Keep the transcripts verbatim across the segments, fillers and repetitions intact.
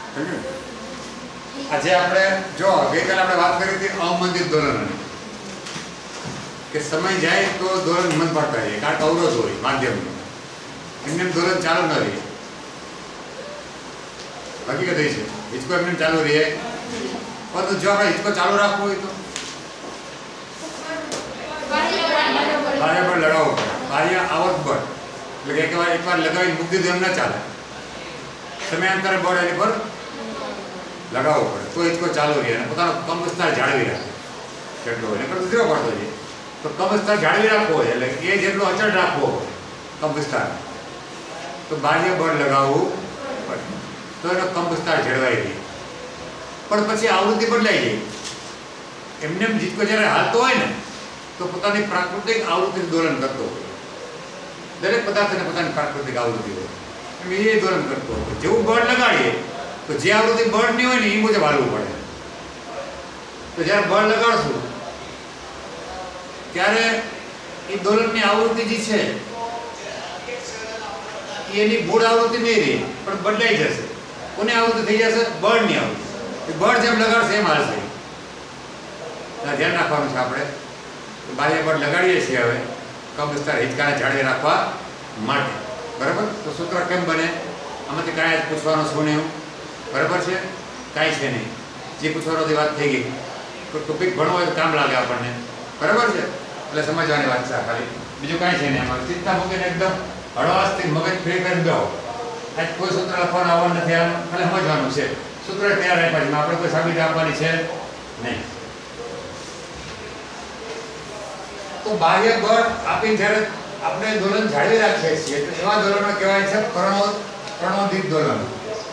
આજે આપણે જો ગઈકાલે આપણે વાત કરી હતી અવમંદિત દોલનની કે સમય જાય તો દોલન મન પડતા રહે કારણ કે અવરોધ હોય માધ્યમનો એમને દોલન ચાલુ ન રહે હકીકત એ છે હિંચકો એમને ચાલુ રહે પરંતુ જો આપણે હિંચકો ચાલુ રાખવો હોય તો બાહ્ય બળ લગાવવું પડે બાહ્ય આવર્ત બળ એટલે કે એકવાર એકવાર લગાવી મૂકી દીધું એમ ન ચાલે સમયાંતરે બળ એની પર લગાવવું પડે તો હિંચકો ચાલુ રહે અને પોતાનો કમ વિસ્તાર જાળવી રાખે કેટલો હોય નકર તો ધીરો પડતો છે તો કમ વિસ્તાર જાળવી રાખવો હોય એટલે એ જેટલો અચળ રાખવો હોય કમ વિસ્તાર તો બાહ્ય બળ લગાવવું પડે તો એનો કમ વિસ્તાર જળવાઈ રહે પણ પછી આવૃત્તિ બદલાઈ જાય એમને એમ હિંચકો જ્યારે હાલતો હોય ને તો પોતાની પ્રાકૃતિક આવૃત્તિ દોલન કરતો હોય દરેક પદાર્થને પોતાની પ્રાકૃતિક આવૃત્તિ હોય એમ એ દોલન કરતો હોય જેવું બળ લગાડીએ તો જે આવૃત્તિ બળની હોય ને એ મુજબ હાલવું પડે તો જ્યારે બળ લગાડશું ત્યારે એ દોલનની આવૃત્તિ જે છે એની મૂળ આવૃત્તિ નહીં રહે પણ બદલાઈ જશે કોની આવૃત્તિ થઈ જશે બળની આવૃત્તિ બળ જેમ લગાડશે એમ હાલશે ધ્યાન રાખવાનું છે આપણે બાહ્ય બળ લગાડીએ છીએ હવે કમ વિસ્તાર હિંચકાને જાળવી રાખવા માટે બરાબર તો સૂત્ર કેમ બને આમાંથી કાંઈ જ પૂછવાનું શું નહીં બરાબર છે કાંઈ છે નહીં જે પૂછવાની વાત થઈ ગઈ તો ટોપિક ભણવો હોય તો કામ લાગે આપણને બરાબર છે એટલે સમજવાની વાત છે ખાલી બીજું કાંઈ છે નહીં આમાં ચિંતા મૂકીને એકદમ હળવાશથી મગજ ફ્રી કરી દો આજ કોઈ સૂત્ર લખવાનું આવવાનું નથી આમ ખાલી સમજવાનું છે સૂત્ર તૈયાર આપ્યા છે આપણે કોઈ સાબિતી આપવાની છે નહીં તો બાહ્ય બળ આપીને જ્યારે આપણે દોલન જાળવી રાખીએ છીએ તો એવા દોલનો કહેવાય છે પ્રણો પ્રણોદિત દોલન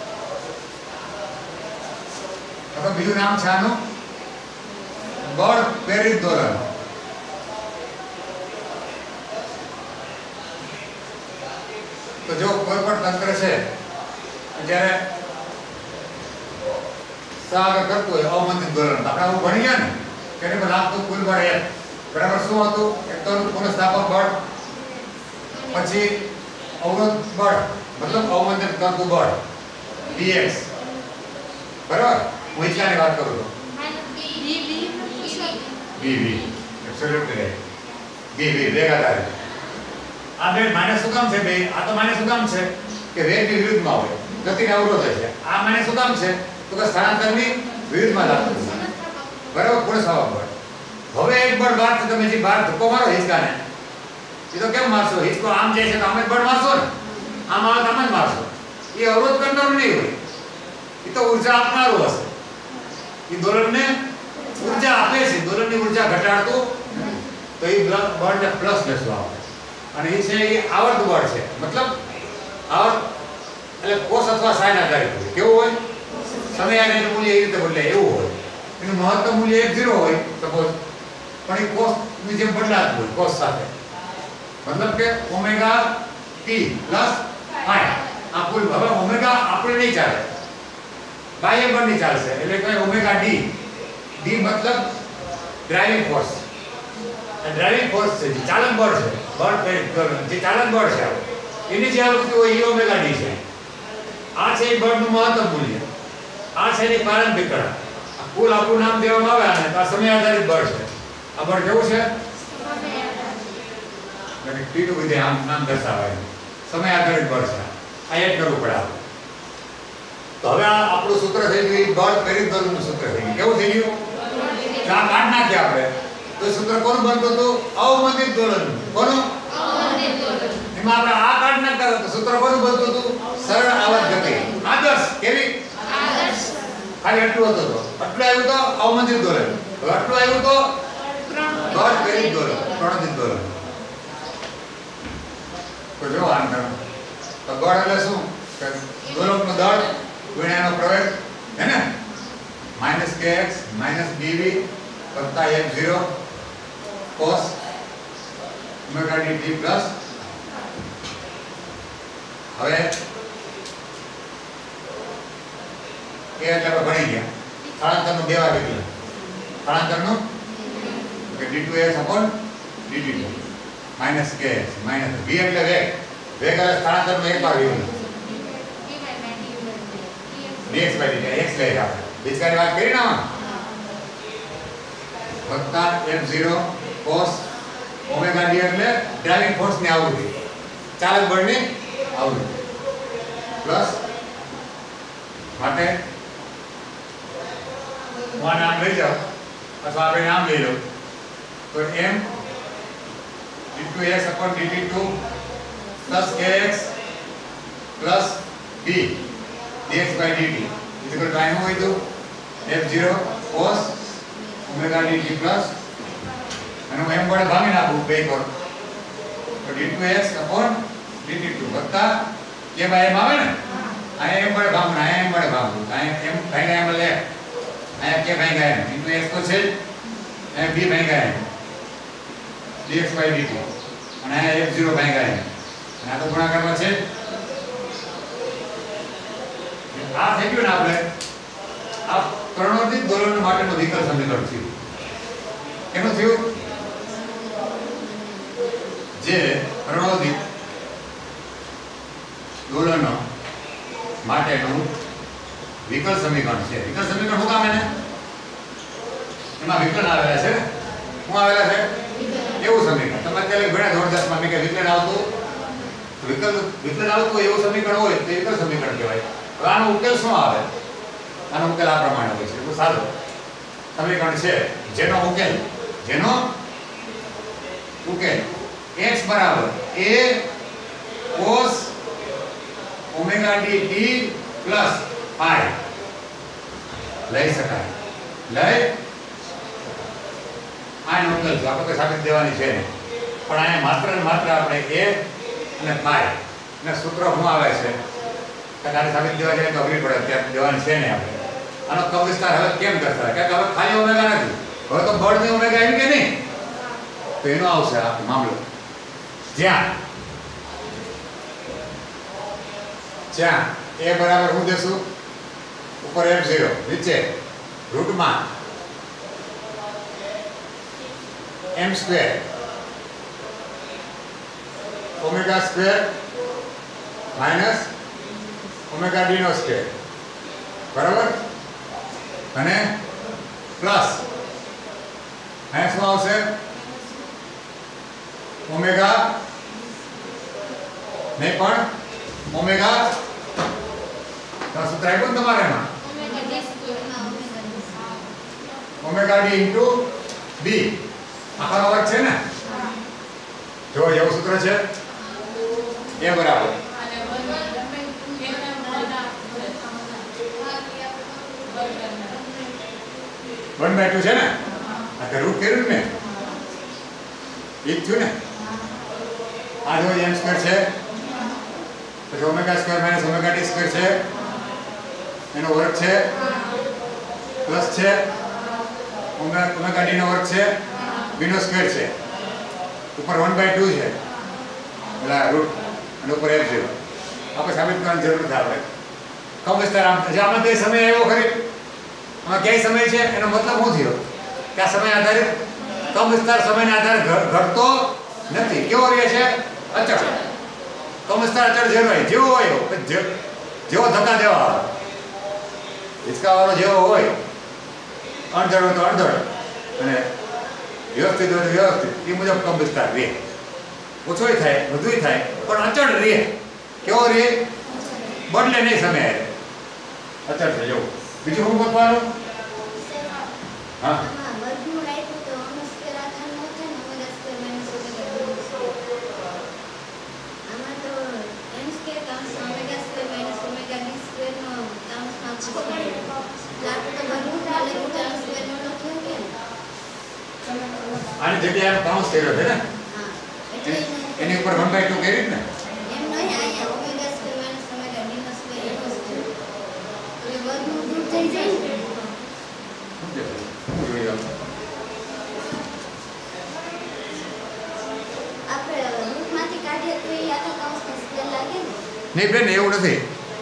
અથવા બીજું નામ છે આનું બળ પ્રેરિત દોલન તો જો કોઈ પણ તંત્ર છે જ્યારે સાગર કરતું હોય અવમંદિત દોલન આપણે આવું ભણી ગયા ને કે એને પર લાગતું કુલ બળ એક બરાબર શું હતું એક તો પુનઃસ્થાપક બળ પછી અવરોધ બળ મતલબ અવમંદિત કરતું બળ dx બરાબર હું હિંચકાની વાત કરું છું b b absolutely right b b ભેગા થાય આ બે માઇનસ શું કામ છે બે આ તો માઇનસ શું કામ છે કે વેગની વિરુદ્ધમાં હોય ગતિને અવરોધ છે આ માઇનસ શું કામ છે તો કે સ્થાનાંતરની વિરુદ્ધમાં લાગતું બરાબર પુનઃસ્થાપક બળ હવે એક બળ બાર તમે જે બાર ધક્કો મારો હિંચકાને એ તો કેમ મારશો હિંચકો આમ જાય છે તો આમ જ બળ મારશો ને આમ આવે તો આમ જ મારશો એ અવરોધ કરનારું નહીં હોય એ તો ઉર્જા આપનારું હશે એ દોલનને ઉર્જા આપે છે દોલનની ઉર્જા ઘટાડતું તો એ બળને પ્લસ લેશો આપણે અને એ છે એ આવર્ત બળ છે મતલબ આવર્ત એટલે કોસ અથવા સાઇન આધારિત હોય કેવું હોય સમય આધારિત મૂલ્ય એ રીતે બદલાય એવું હોય એનું મહત્તમ મૂલ્ય એક ઝીરો હોય સપોઝ પણ એ કોસ ની જેમ બદલાતું હોય કોસ સાથે મતલબ કે ઓમેગા ટી પ્લસ ફાઈ આ કુલ હવે ઓમેગા આપણે નહીં ચાલે બાહ્ય બળ નહીં ચાલશે એટલે કે ઓમેગા ડી ડી મતલબ ડ્રાઇવિંગ ફોર્સ આ ડ્રાઇવિંગ ફોર્સ છે જે ચાલક બળ છે બળ જે ચાલક બળ છે એની જે આવૃત્તિ હોય એ ઓમેગા ડી છે આ છે એ બળનું મહત્તમ મૂલ્ય આ છે એની પ્રારંભિક કળા કુલ આપણું નામ દેવામાં આવે અને આ સમય આધારિત બળ છે આ બળ કેવું છે એટલે ટી ટુ વિધે આમ નામ દર્શાવાય સમય આધારિત બળ છે આ એક કરવું પડે આપણે તો હવે આ આપણું સૂત્ર થઈ ગયું બળ પ્રેરિત દોલનનું સૂત્ર થઈ ગયું કેવું થઈ ગયું આ કાઢ નાખ્યા આપણે તો સૂત્ર કોનું બનતું હતું અવમંદિત દોલન કોનું અવમંદિત દોલન એમાં આપણે આ કાઢ નાખતા તો સૂત્ર કોનું બનતું હતું સરળ આવર્ત ગતિ આદર્શ કેવી આદર્શ ખાલી એટલું હતું તો આટલું આવ્યું તો અવમંદિત દોલન હવે આટલું આવ્યું તો બળ પ્રેરિત દોલન પ્રણોદિત દોલન તો જો આમ કરો તો બળ એટલે શું કે દોલકનો દળ ગુણ્યાનો પ્રવેગ હે ને માઈનસ kx માઈનસ dv વત્તા f zero cos omega dt plus હવે એ એટલે આપણે ભણી ગયા સ્થળાંતરનો બે વાર એટલે સ્થળાંતરનો કે d two x upon d t two minus kx minus v એટલે વેગ વેગ એટલે સ્થળાંતરનો એક વાર v dx by dt x લઈ આપણે બીજકાની વાત કરી ને આમાં વત્તા f zero cos omega d એટલે ડ્રાઇવિંગ ફોર્સ ની આવૃત્તિ ચાલક બળની આવૃત્તિ પ્લસ માટે હું નામ લઈ જાઉં અથવા આપણે નામ લઈ લો તો m into x upon dt two plus kx plus b dx by dt is equal to I know itu f zero cos omega dt plus અને હું m વડે ભાગી નાખું બે કર તો d two x upon dt two વત્તા k by m આવે ને આ m વડે ભાગું આ m વડે ભાગું આ m ભાગ્યા m લે આ k ભાગ્યા m into x તો છે આ b ભાગ્યા m dx by dt અને આ f zero ભાગ્યા m અને આ તો ગુણાકારમાં છે આ થઈ ગયું ને આપણે આ પ્રણોદિત દોલન માટેનો વિકલ સમીકરણ થયું કેનું થયું જે પ્રણોદિત દોલન માટેનું વિકલ સમીકરણ છે વિકલ સમીકરણ શું કામ એને એમાં વિકલ આવેલા છે શું આવેલા છે એવું સમીકરણ તમે અત્યારે ઘણા ધોરણ દસ માં કે વિકલ આવતું વિકલ વિકલ આવતું એવું સમીકરણ હોય તો વિકલ સમીકરણ કહેવાય હવે આનો ઉકેલ શું આવે આનો ઉકેલ આ પ્રમાણે હોય છે બહુ સાદો સમીકરણ છે જેનો ઉકેલ જેનો ઉકેલ x બરાબર a cos omega dt plus phi લઈ શકાય લઈ આનો ઉકેલ જો આપણે સાબિત દેવાની છે પણ આને માત્ર ને માત્ર આપણે a અને phi ને સૂત્ર શું આવે છે તારે સાબિત દેવા જાય તો અઘરી પડે ત્યાં દેવાની છે ને આપણે આનો કમ વિસ્તાર હવે કેમ કરતા કે હવે ખાલી ઓમેગા નથી હવે તો બળની ઓમેગા આવી કે નહીં તો એનો આવશે આ મામલો જ્યાં જ્યાં a બરાબર શું દેશું ઉપર f zero નીચે રૂટમાં m square omega square minus omega d નો સ્ક્વેર બરાબર અને પ્લસ અહીં શું આવશે ઓમેગા નહીં પણ ઓમેગા તો સૂત્ર આપ્યું ને તમારે એમાં ઓમેગા d ઇન્ટુ b આખા વર્ગ છે ને જો એવું સૂત્ર છે એ બરાબર one by two છે ને આ તો રૂટ કર્યું ને એક થયું ને આ જો m સ્ક્વેર છે પછી omega square minus omega t square છે એનો વર્ગ છે પ્લસ છે ઓમેગા ઓમેગા d નો વર્ગ છે b નો સ્ક્વેર છે ઉપર one by two છે એટલે રૂટ અને ઉપર f zero આપણે સાબિત કરવાની જરૂર નથી આપણે કમ વિસ્તાર આમ જે આમાં તે સમય આવ્યો ખરી આમાં ક્યાંય સમય છે એનો મતલબ શું થયો કે આ સમય આધારિત કમ વિસ્તાર સમયના આધારે ઘટતો નથી કેવો રહે છે અચળ કમ વિસ્તાર અચળ જેવો હોય જેવો હોય જેવો ધક્કા દેવા આવે હિંચકા વાળો જેવો હોય અણધડ હોય તો અણધડ અને વ્યવસ્થિત હોય તો વ્યવસ્થિત એ મુજબ કમ વિસ્તાર રહે ઓછોય થાય વધુય થાય પણ અચળ રહે કેવો રહે બદલે નહીં સમય અચળ છે જો બીજું શું બતાવવાનું હા આની જગ્યાએ કાઉન્સ કર્યો છે ને એની ઉપર one by two કરી ને એમ નહીં આયા omega square minus omega d નો સ્ક્વેર એનો સ્ક્વેર તો એ વર્ગનું દૂર થઈ જાય ને આપણે રૂટમાંથી કાઢીએ તો એ આખા કાઉન્સનો સ્ક્વેર લાગે ને નહીં બેન એવું નથી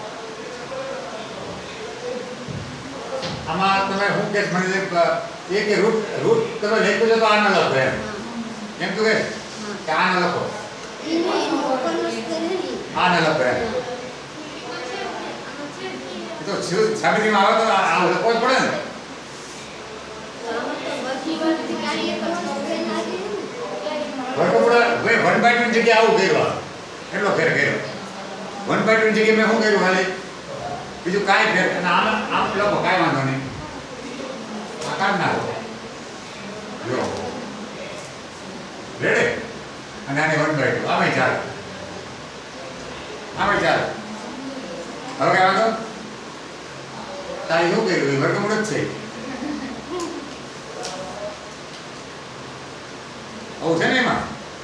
આમાં તમે શું કે મને એ કે રૂટ રૂટ તમે લખ્યું છે તો આના લખો એમ એમ તો કે આના લખો એને એનો ઉપરનો સ્ક્વેર હે ને આના લખો એમ તો શું સાબિતીમાં આવે તો આ લખવો જ પડે ને. આમાં તો બધી વાતથી કાર્ય કરવાનો ફેર લાગે ને. વર્ગમૂળ ભાઈ વન બાય ટુ જગ્યાએ આવું કર્યું. કેટલો ફેર કર્યો? વન બાય ટુ જગ્યાએ મેં શું કર્યું ખાલી? બીજું કાંઈ ફેર અને આમ આમ લખો કાંઈ વાંધો નહીં. આ કાઢ નાખો. જો રેડી. અને આને વન બાય ટુ આમે ચાલે. આમે ચાલે. હવે કાંઈ વાંધો? તારે શું કર્યું? એ વર્ગમૂળ જ છે. આવું છે ને એમાં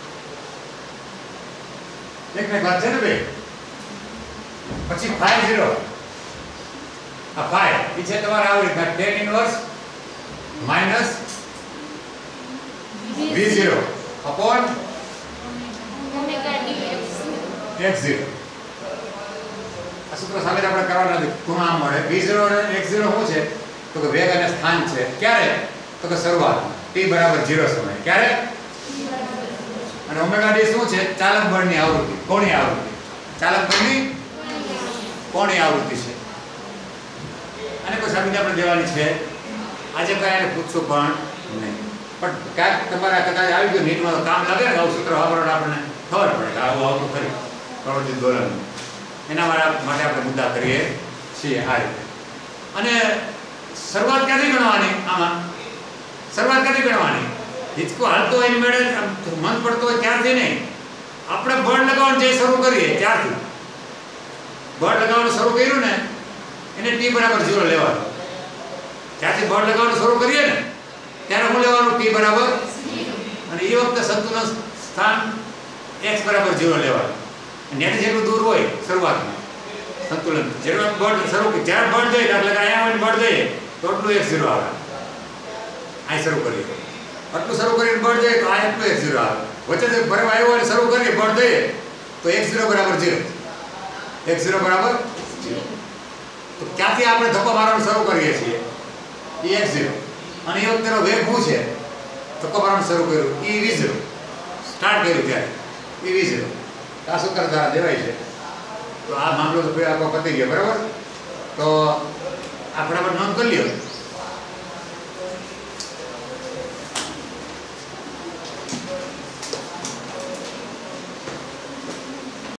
એક ને વાત છે ને બે. પછી ફાઈવ ઝીરો આ ફાઈવ એ છે તમારે આવી રીતના tan inverse minus V zero upon X zero. આ સૂત્ર સાથે આપણે કરવાના નથી. ખૂણો આમ મળે. વી ઝીરો અને એક્સ ઝીરો શું છે તો કે વેગ અને સ્થાન છે. ક્યારે તો કે શરૂઆતમાં ટી બરાબર ઝીરો સમય. ક્યારે? અને ઓમેગા ડી શું છે? ચાલક બળની આવૃત્તિ. કોની આવૃત્તિ? ચાલક બળની કોની આવૃત્તિ છે. અને કોઈ સાબિતી આપણે દેવાની છે. આજે કઈ એને પૂછશું પણ નહીં. પણ કાંઈક તમારા કદાચ આવી ગયું નીટમાં તો કામ લાગે ને આવું સૂત્ર વાપરવાનું આપણને ખબર પડે કે આવું આવતું ખરી પ્રવૃત્તિ દોલન. એના માટે આપણે મુદ્દા કરીએ છીએ આ રીતે. અને શરૂઆત ક્યાંથી ગણવાની? આમાં શરૂઆત ક્યાંથી ગણવાની? હિચકો હાલતો હોય એની મેળે મન પડતો હોય ત્યારથી નહીં. આપણે બળ લગાવવાનું જે શરૂ કરીએ ત્યારથી. બળ લગાવવાનું શરૂ કર્યું ને એને ટી બરાબર ઝીરો લેવાનું. ત્યારથી બળ લગાવવાનું શરૂ કરીએ ને ત્યારે શું લેવાનું? ટી બરાબર. અને એ વખતે સંતુલન સ્થાન એક્સ બરાબર ઝીરો લેવાનું. નેટ જેટલું દૂર હોય શરૂઆતમાં સંતુલન જેટલું બળ શરૂ જ્યારે બળ દઈએ એટલે અહીંયા આવીને બળ દઈએ તો એટલું એક્સ ઝીરો આવે. અહીં શરૂ કરીએ આટલું શરૂ કરીને બળ દઈએ તો આ એટલું એક્સ ઝીરો આવે. વચ્ચે ભરવા આવ્યો અને શરૂ કરીએ બળ દઈએ તો એક્સ ઝીરો બરાબર ઝીરો. એક્સ ઝીરો બરાબર ઝીરો. તો ક્યાંથી આપણે ધક્કો મારવાનું શરૂ કરીએ છીએ? એ એક્સ ઝીરો. અને એ વખતેનો વેગ શું છે? ધક્કો મારવાનું શરૂ કર્યું એ વી ઝીરો. સ્ટાર્ટ કર્યું ત્યારે એ વી ઝીરો. આ સૂત્ર દ્વારા દેવાય છે. તો આ મામલો તો આપણો પતી ગયો. બરાબર. તો આ ફટાફટ નોંધ કરી લ્યો.